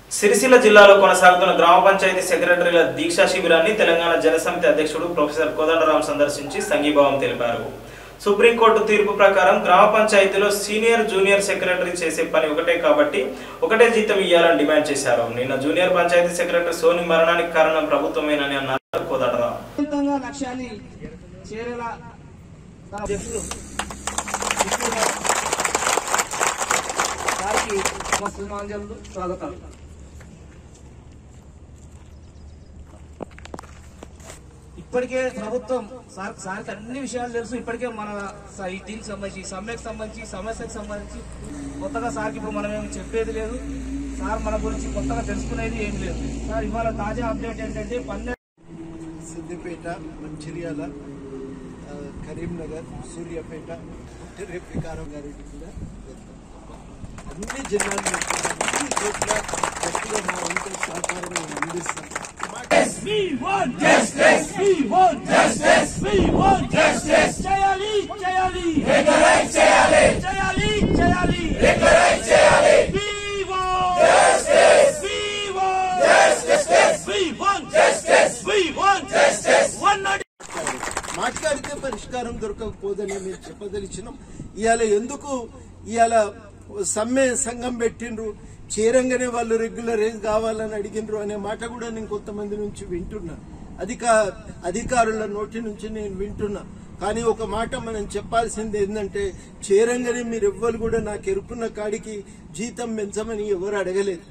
సిరిసిల్ల జిల్లాలో కొనసాగుతున్న గ్రామ పంచాయతీ సెక్రటరీల దీక్షా శిబిరాన్ని తెలంగాణ జనసమితి అధ్యక్షుడు ప్రొఫెసర్ కోదండరాం సందర్శించి సంఘీభావం తెలిపారు. సుప్రీంకోర్టు తీర్పు ప్రకారం గ్రామ పంచాయతీలో సీనియర్ జూనియర్ సెక్రటరీ చేసే పని ఒకటే కాబట్టి ఒకటే జీతం ఇవ్వాలని డిమాండ్ చేశారు. నిన్న జూనియర్ పంచాయతీ సెక్రటరీ సోని మరణానికి కారణం ప్రభుత్వమేనని అన్నారు కోదండరాం. ఇప్పటికే ప్రభుత్వం సార్కి అన్ని విషయాలు తెలుసు. ఇప్పటికే మన దీనికి సంబంధించి సమ్మెకు సంబంధించి సమస్యకు సంబంధించి కొత్తగా సార్కి ఇప్పుడు మనం ఏమి చెప్పేది లేదు. సార్ మన గురించి కొత్తగా తెలుసుకునేది ఏం లేదు. సార్ ఇవాళ తాజా అప్డేట్ ఏంటంటే సిద్దిపేట, మంచిర్యాల, కరీంనగర్, సూర్యాపేట, రేపు వికారం గారి కూడా అన్ని జిల్లాలు అన్ని చోట్ల గట్టిగా మా వంతు సహకారం అందిస్తాం. We want justice. We want justice. We want justice. Chayali, chayali. Regulate chayali. Chayali, chayali. Regulate chayali. We want justice. We want justice. We want justice. We want justice. మాట్లాడితే పరిష్కారం దొరకకపోదని మేము చెప్పదలిచినాం. ఇవాళ ఎందుకు ఇవాళ సమ్మె సంఘం పెట్టిండ్రు, చేరంగానే వాళ్ళు రెగ్యులరైజ్ కావాలని అడిగినరు అనే మాట కూడా నేను కొంతమంది నుంచి వింటున్నా. అధికారుల నోటి నుంచి నేను వింటున్నా. కానీ ఒక మాట మనం చెప్పాల్సింది ఏంటంటే, చేరంగానే మీరు ఎవ్వరు కూడా నాకు ఎరుకున్న కాడికి జీతం పెంచమని ఎవరు అడగలేదు.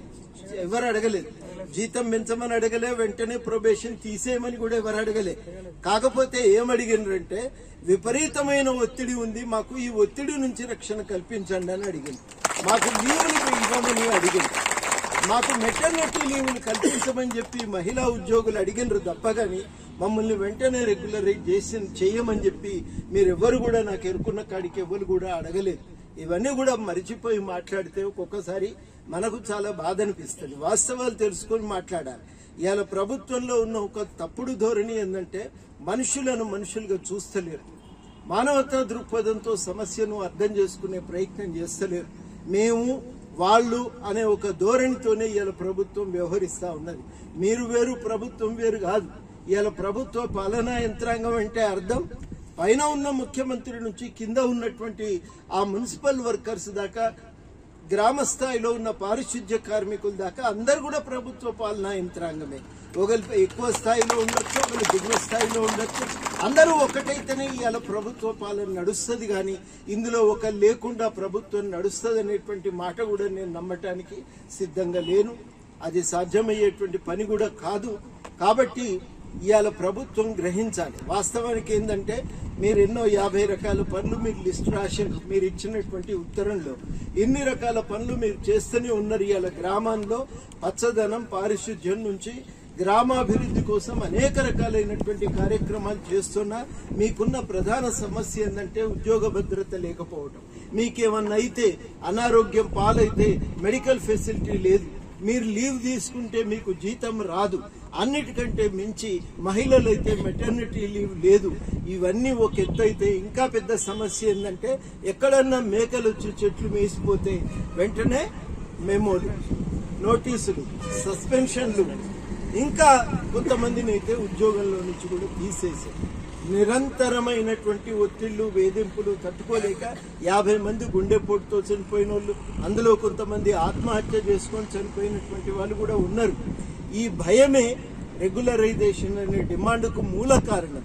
జీతం పెంచమని అడగలే, వెంటనే ప్రొబేషన్ తీసేయమని కూడా ఎవరు అడగలే. కాకపోతే ఏమడిగినారంటే, విపరీతమైన ఒత్తిడి ఉంది, మాకు ఈ ఒత్తిడి నుంచి రక్షణ కల్పించండి అని అడిగింది. మాకు లీవులు ఇవ్వమని అడిగింది. మాకు మెటర్నిటీ లీవులు కల్పించమని చెప్పి మహిళా ఉద్యోగులు అడిగినారు తప్పగాని మమ్మల్ని వెంటనే రెగ్యులరైజ్ చేయమని చెప్పి మీరెవ్వరు కూడా నాకు ఎరుకున్న కాడికి ఎవరు కూడా అడగలేదు. ఇవన్నీ కూడా మరిచిపోయి మాట్లాడితే ఒక్కొక్కసారి మనకు చాలా బాధ అనిపిస్తుంది. వాస్తవాలు తెలుసుకొని మాట్లాడాలి. ఇవాళ ప్రభుత్వంలో ఉన్న ఒక తప్పుడు ధోరణి ఏంటంటే, మనుషులను మనుషులుగా చూస్తలేరు, మానవతా దృక్పథంతో సమస్యను అర్థం చేసుకునే ప్రయత్నం చేస్తలేరు. మేము వాళ్ళు అనే ఒక ధోరణితోనే ఇవాళ ప్రభుత్వం వ్యవహరిస్తూ ఉన్నది. మీరు వేరు, ప్రభుత్వం వేరు కాదు. ఇవాళ ప్రభుత్వ పాలనా యంత్రాంగం అంటే అర్థం పైన ఉన్న ముఖ్యమంత్రి నుంచి కింద ఉన్నటువంటి ఆ మున్సిపల్ వర్కర్స్ దాకా, గ్రామ స్థాయిలో ఉన్న పారిశుద్ధ్య కార్మికుల దాకా అందరు కూడా ప్రభుత్వ పాలనా యంత్రాంగమే. ఒకరు ఎక్కువ స్థాయిలో ఉండొచ్చు, ఒకరు దిగువ స్థాయిలో ఉండొచ్చు, అందరూ ఒకటైతేనే ఇవాళ ప్రభుత్వ పాలన నడుస్తుంది. కానీ ఇందులో ఒకరు లేకుండా ప్రభుత్వం నడుస్తుంది అనేటువంటి మాట కూడా నేను నమ్మటానికి సిద్ధంగా లేను. అది సాధ్యమయ్యేటువంటి పని కూడా కాదు. కాబట్టి ఇవాళ ప్రభుత్వం గ్రహించాలి. వాస్తవానికి ఏంటంటే, మీరు ఎన్నో 50 రకాల పనులు మీరు లిస్టు రాశారు. మీరు ఇచ్చినటువంటి ఉత్తరంలో ఇన్ని రకాల పనులు మీరు చేస్తూనే ఉన్నారు. ఇవాళ గ్రామాల్లో పచ్చదనం, పారిశుధ్యం నుంచి గ్రామాభివృద్ధి కోసం అనేక రకాలైనటువంటి కార్యక్రమాలు చేస్తున్నా మీకున్న ప్రధాన సమస్య ఏంటంటే ఉద్యోగ భద్రత లేకపోవడం. మీకేమన్నా అయితే, అనారోగ్యం పాలైతే మెడికల్ ఫెసిలిటీ లేదు, మీరు లీవ్ తీసుకుంటే మీకు జీతం రాదు, అన్నిటికంటే మించి మహిళలైతే మెటర్నిటీ లీవ్ లేదు. ఇవన్నీ ఒక ఎత్తు అయితే, ఇంకా పెద్ద సమస్య ఏంటంటే, ఎక్కడన్నా మేకలు వచ్చి చెట్లు మేసిపోతే వెంటనే మెమోలు, నోటీసులు, సస్పెన్షన్లు, ఇంకా కొంతమందిని అయితే ఉద్యోగంలో నుంచి కూడా తీసేశారు. నిరంతరమైనటువంటి ఒత్తిళ్లు, వేధింపులు తట్టుకోలేక 50 మంది గుండెపోటుతో చనిపోయిన వాళ్ళు, అందులో కొంతమంది ఆత్మహత్య చేసుకొని చనిపోయినటువంటి వాళ్ళు కూడా ఉన్నారు. ఈ భయమే రెగ్యులరైజేషన్ అనే డిమాండ్కు మూల కారణం.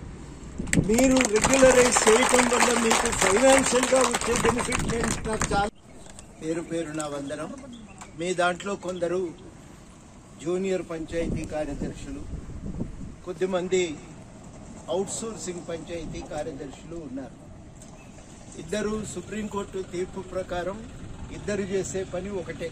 మీరు రెగ్యులరైజ్ చేయటం వల్ల మీకు ఫైనాన్షియల్ గా వచ్చే బెనిఫిట్ నాకు చాలా. పేరున వందనం. మీ దాంట్లో కొందరు జూనియర్ పంచాయతీ కార్యదర్శులు, కొద్దిమంది అవుట్సోర్సింగ్ పంచాయతీ కార్యదర్శులు ఉన్నారు. ఇద్దరు సుప్రీంకోర్టు తీర్పు ప్రకారం ఇద్దరు చేసే పని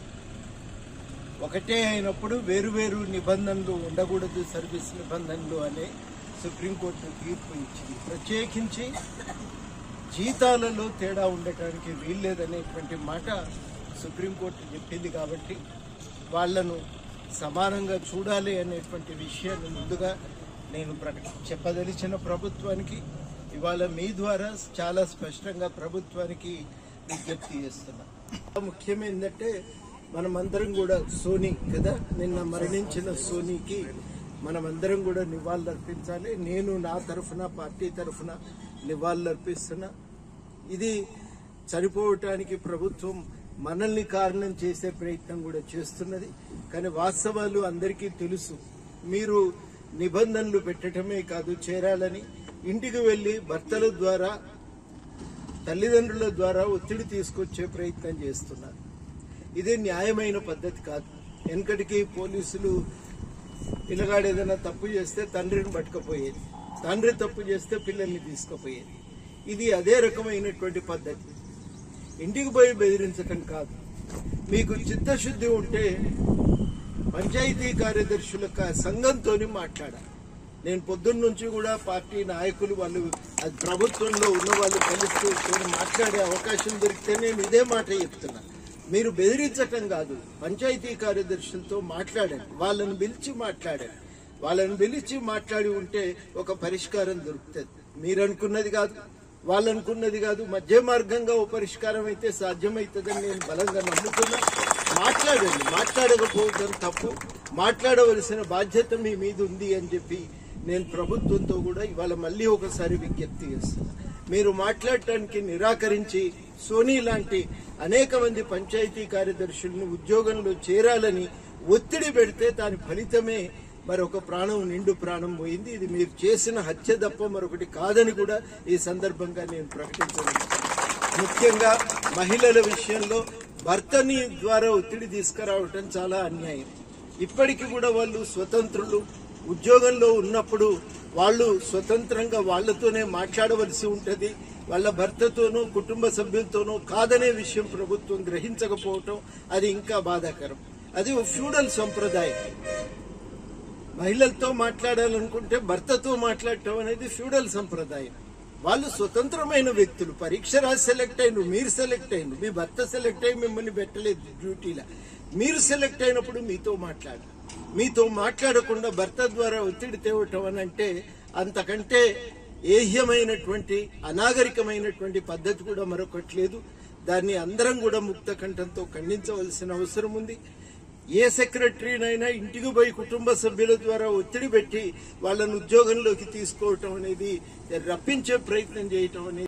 ఒకటే అయినప్పుడు వేరువేరు నిబంధనలు ఉండకూడదు, సర్వీస్ నిబంధనలు అనే సుప్రీంకోర్టు తీర్పు ఇచ్చింది. ప్రత్యేకించి జీతాలలో తేడా ఉండటానికి వీల్లేదనేటువంటి మాట సుప్రీంకోర్టు చెప్పింది. కాబట్టి వాళ్లను సమానంగా చూడాలి అనేటువంటి విషయాన్ని ముందుగా నేను చెప్పదలిచిన ప్రభుత్వానికి ఇవాళ మీ ద్వారా చాలా స్పష్టంగా ప్రభుత్వానికి విజ్ఞప్తి చేస్తున్నా. ముఖ్యం ఏంటంటే, మనమందరం కూడా సోనీ కదా, నిన్న మరణించిన సోనీకి మనమందరం కూడా నివాళులర్పించాలి. నేను నా తరఫున, పార్టీ తరఫున నివాళులర్పిస్తున్నా. ఇది చనిపోవటానికి ప్రభుత్వం మనల్ని కారణం చేసే ప్రయత్నం కూడా చేస్తున్నది. కానీ వాస్తవాలు అందరికీ తెలుసు. మీరు నిబంధనలు పెట్టడమే కాదు, చేరాలని ఇంటికి వెళ్లి భర్తల ద్వారా, తల్లిదండ్రుల ద్వారా ఒత్తిడి తీసుకొచ్చే ప్రయత్నం చేస్తున్నారు. ఇది న్యాయమైన పద్ధతి కాదు. వెనకటికి పోలీసులు పిల్లగాడు ఏదైనా తప్పు చేస్తే తండ్రిని పట్టుకపోయేది, తండ్రి తప్పు చేస్తే పిల్లల్ని తీసుకుపోయేది. ఇది అదే రకమైనటువంటి పద్ధతి. ఇంటికి పోయి బెదిరించటం కాదు. మీకు చిత్తశుద్ధి ఉంటే పంచాయతీ కార్యదర్శుల సంఘంతో మాట్లాడాలి. నేను పొద్దున్న నుంచి కూడా పార్టీ నాయకులు వాళ్ళు అది ప్రభుత్వంలో ఉన్న వాళ్ళు కలిస్తూ మాట్లాడే అవకాశం దొరికితే నేను ఇదే మాట చెప్తున్నా. మీరు బెదిరించటం కాదు, పంచాయతీ కార్యదర్శులతో మాట్లాడండి, వాళ్ళని పిలిచి మాట్లాడండి. వాళ్ళని పిలిచి మాట్లాడి ఉంటే ఒక పరిష్కారం దొరుకుతుంది. మీరనుకున్నది కాదు, వాళ్ళనుకున్నది కాదు, మధ్య మార్గంగా ఓ పరిష్కారం అయితే సాధ్యమవుతుందని నేను బలంగా నమ్ముతున్నా. మాట్లాడండి, మాట్లాడకపోవడం తప్పు, మాట్లాడవలసిన బాధ్యత మీ మీద ఉంది అని చెప్పి నేను ప్రభుత్వంతో కూడా ఇవాళ మళ్ళీ ఒకసారి విజ్ఞప్తి చేస్తున్నా. మీరు మాట్లాడటానికి నిరాకరించి సోనీ లాంటి అనేక మంది పంచాయతీ కార్యదర్శులను ఉద్యోగంలో చేరాలని ఒత్తిడి పెడితే దాని ఫలితమే మరొక ప్రాణం, నిండు ప్రాణం పోయింది. ఇది మీరు చేసిన హత్య తప్ప మరొకటి కాదని కూడా ఈ సందర్భంగా నేను ప్రకటించగలను. ముఖ్యంగా మహిళల విషయంలో భర్తని ద్వారా ఒత్తిడి తీసుకురావటం చాలా అన్యాయం. ఇప్పటికీ కూడా వాళ్ళు స్వతంత్రులు, ఉద్యోగంలో ఉన్నప్పుడు వాళ్ళు స్వతంత్రంగా వాళ్లతోనే మాట్లాడవలసి ఉంటుంది. వాళ్ళ భర్తతోనూ కుటుంబ సభ్యులతోనూ కాదనే విషయం ప్రభుత్వం గ్రహించకపోవటం అది ఇంకా బాధాకరం. అది ఒక ఫ్యూడల్ సంప్రదాయం. మహిళలతో మాట్లాడాలనుకుంటే భర్తతో మాట్లాడటం అనేది ఫ్యూడల్ సంప్రదాయం. వాళ్ళు స్వతంత్రమైన వ్యక్తులు. పరీక్ష రాసి సెలెక్ట్ అయిన మీరు సెలెక్ట్ అయిన మీ భర్త సెలెక్ట్ అయి మిమ్మల్ని పెట్టలేదు డ్యూటీలా. మీరు సెలెక్ట్ అయినప్పుడు మీతో మాట్లాడాలి. మీతో మాట్లాడకుండా భర్త ద్వారా ఒత్తిడి తేవటం అని అంటే అంతకంటే ఏహ్యమైనటువంటి అనాగరికమైనటువంటి పద్ధతి కూడా మరొకటి లేదు. దాన్ని అందరం కూడా ముక్త కంఠంతో ఖండించవలసిన అవసరం ఉంది. ఏ సెక్రటరీనైనా ఇంటికి పోయి కుటుంబ సభ్యుల ద్వారా ఒత్తిడి పెట్టి వాళ్ళను ఉద్యోగంలోకి తీసుకోవటం అనేది, రప్పించే ప్రయత్నం చేయటం అనేది